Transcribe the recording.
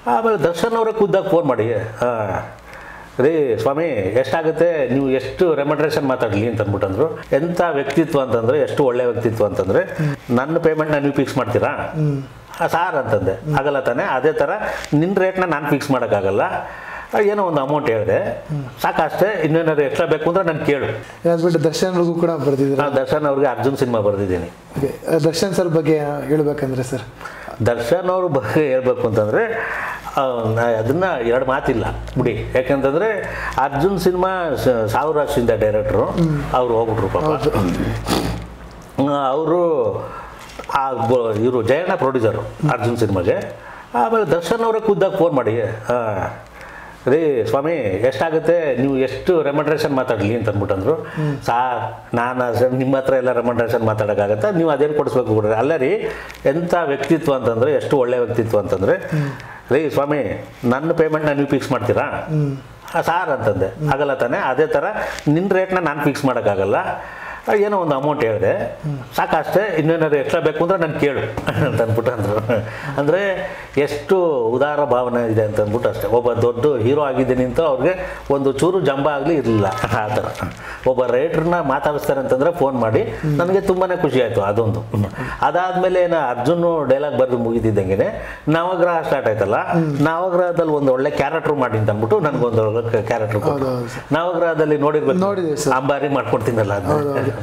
ಆಮೇಲೆ ದರ್ಶನ್ ಅವರೇ ಖುದ್ದಾಗಿ ಫೋನ್ ಮಾಡಿ ರೀ ಸ್ವಾಮಿ ಎಷ್ಟಾಗುತ್ತೆ, ನೀವು ಎಷ್ಟು ರೆಮ್ಯುನರೇಷನ್ ಮಾತಾಡಲಿ ಅಂತ ಅಂದ್ಬಿಟ್ಟಂದ್ರು. ಎಂಥ ವ್ಯಕ್ತಿತ್ವ ಅಂತಂದರೆ, ಎಷ್ಟು ಒಳ್ಳೆ ವ್ಯಕ್ತಿತ್ವ ಅಂತಂದರೆ, ನನ್ನ ಪೇಮೆಂಟ್ನ ನೀವು ಫಿಕ್ಸ್ ಮಾಡ್ತೀರಾ ಸಾರ್ ಅಂತಂದೆ. ಆಗಲ್ಲ ತಾನೆ, ಅದೇ ಥರ ನಿನ್ನ ರೇಟ್ನ ನಾನು ಫಿಕ್ಸ್ ಮಾಡೋಕ್ಕಾಗಲ್ಲ, ಏನೋ ಒಂದು ಅಮೌಂಟ್ ಹೇಳಿದೆ ಸಾಕಷ್ಟೇ, ಇನ್ನೇನಾದ್ರು ಎಕ್ಸ್ಟ್ರಾ ಬೇಕು ಅಂದರೆ ನಾನು ಕೇಳು. ದರ್ಶನ್ ಅವ್ರಿಗೂ ಕೂಡ ಬರೆದಿದ್ದೀರಾ? ದರ್ಶನ್ ಅವ್ರಿಗೆ ಅರ್ಜುನ್ ಸಿನಿಮಾ ಬರೆದಿದ್ದೀನಿ. ದರ್ಶನ್ ಸರ್ ಬಗ್ಗೆ ಹೇಳ್ಬೇಕಂದ್ರೆ ಸರ್, ದರ್ಶನ್ ಅವ್ರ ಬಗ್ಗೆ ಹೇಳ್ಬೇಕು ಅಂತಂದರೆ ಅದನ್ನು ಎರಡು ಮಾತಿಲ್ಲ ಬಿಡಿ. ಯಾಕೆಂತಂದರೆ ಅರ್ಜುನ್ ಸಿನಿಮಾ ಸಾವಿರಾಶಿಂದ ಡೈರೆಕ್ಟ್ರು ಅವರು ಹೋಗ್ಬಿಟ್ರು ಪಾಪ. ಅವರು ಇವರು ಜಯಣ್ಣ ಪ್ರೊಡ್ಯೂಸರು ಅರ್ಜುನ್ ಸಿನಿಮಾಗೆ. ಆಮೇಲೆ ದರ್ಶನ್ ಅವರೇ ಖುದ್ದಾಗಿ ಫೋನ್ ಮಾಡಿ ರೀ ಸ್ವಾಮಿ ಎಷ್ಟಾಗುತ್ತೆ, ನೀವು ಎಷ್ಟು ರೆಮ್ಯುನರೇಷನ್ ಮಾತಾಡಲಿ ಅಂತ ಅಂದ್ಬಿಟ್ಟಂದ್ರು. ಸಾರ್ ನಾನು ನಿಮ್ಮ ಹತ್ರ ಎಲ್ಲ ರೆಮ್ಯುನರೇಷನ್ ಮಾತಾಡೋಕ್ಕಾಗತ್ತಾ, ನೀವು ಅದೇನು ಕೊಡಿಸ್ಬೇಕು ಬಿಡ್ರಿ. ಅಲ್ಲ ರೀ, ಎಂಥ ವ್ಯಕ್ತಿತ್ವ ಅಂತಂದರೆ, ಎಷ್ಟು ಒಳ್ಳೆ ವ್ಯಕ್ತಿತ್ವ ಅಂತಂದರೆ, ರೀ ಸ್ವಾಮಿ ನನ್ನ ಪೇಮೆಂಟ್ನ ನೀವು ಫಿಕ್ಸ್ ಮಾಡ್ತೀರಾ ಸಾರ್ ಅಂತಂದೆ. ಆಗಲ್ಲ ತಾನೆ, ಅದೇ ಥರ ನಿನ್ನ ರೇಟ್ನ ನಾನು ಫಿಕ್ಸ್ ಮಾಡೋಕ್ಕಾಗಲ್ಲ, ಏನೋ ಒಂದು ಅಮೌಂಟ್ ಹೇಳಿದೆ ಸಾಕಷ್ಟೇ, ಇನ್ನೇನಾದ್ರು ಎಕ್ಸ್ಟ್ರಾ ಬೇಕು ಅಂದರೆ ನಾನು ಕೇಳು ಅಂತ ಅಂದ್ಬಿಟ್ಟು ಅಂದರು. ಅಂದರೆ ಎಷ್ಟು ಉದಾರ ಭಾವನೆ ಇದೆ ಅಂತ ಅಂದ್ಬಿಟ್ಟು ಅಷ್ಟೇ. ಒಬ್ಬ ದೊಡ್ಡ ಹೀರೋ ಆಗಿದ್ದೀನಿ ಅಂತ ಅವ್ರಿಗೆ ಒಂದು ಚೂರು ಜಂಬ ಆಗಲಿ ಇರಲಿಲ್ಲ. ಆ ಥರ ಒಬ್ಬ ರೈಟ್ರನ್ನ ಮಾತಾಡಿಸ್ತಾರೆ ಅಂತಂದರೆ ಫೋನ್ ಮಾಡಿ ನನಗೆ ತುಂಬಾ ಖುಷಿ ಆಯಿತು ಅದೊಂದು. ಅದಾದಮೇಲೆ ಅರ್ಜುನು ಡೈಲಾಗ್ ಬರೆದು ಮುಗಿತಿದ್ದಂಗೆ ನವಗ್ರಹ ಸ್ಟಾರ್ಟ್ ಆಯ್ತಲ್ಲ, ನವಗ್ರಹದಲ್ಲಿ ಒಂದು ಒಳ್ಳೆ ಕ್ಯಾರೆಕ್ಟ್ರು ಮಾಡಿ ಅಂತ ಅಂದ್ಬಿಟ್ಟು ನನಗೊಂದು ಒಳ್ಳೆ ಕ್ಯಾರೆಕ್ಟ್ರು. ನವಗ್ರಹದಲ್ಲಿ ನೋಡಿರ್ಬೇಕು, ಅಂಬಾರಿ ಮಾಡ್ಕೊಡ್ತೀನಲ್ಲ ಅದು.